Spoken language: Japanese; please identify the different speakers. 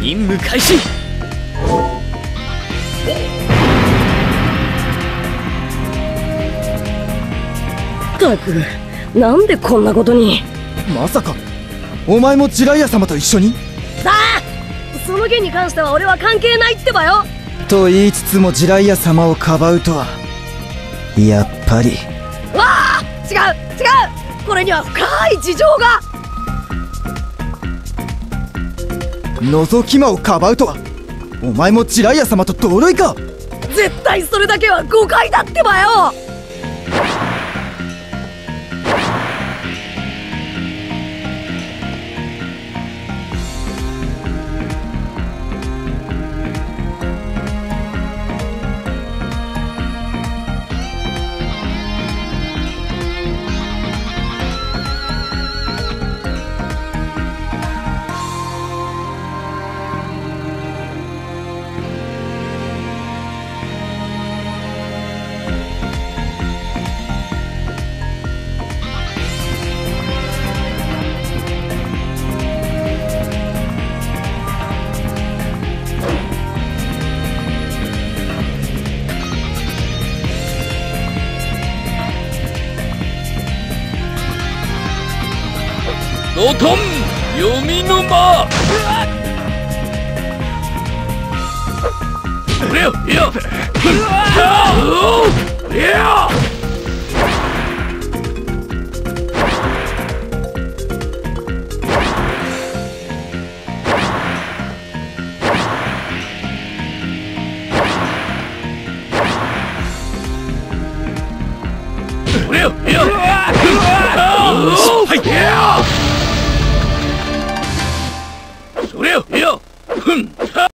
Speaker 1: 任務開始。
Speaker 2: ったく、なんでこんなことに。
Speaker 3: まさかお前もジライア様と一緒に？
Speaker 2: さあ、その件に関しては俺は関係ないってばよ。
Speaker 3: と言いつつもジライア様をかばうとはやっぱり。
Speaker 2: わあ、違う違う、これには深い事情が。
Speaker 3: 覗き魔をかばうとはお前もジライア様と同類か？
Speaker 2: 絶対それだけは誤解だってばよ。
Speaker 1: ドトン読みの間。いやいやいやそれよいや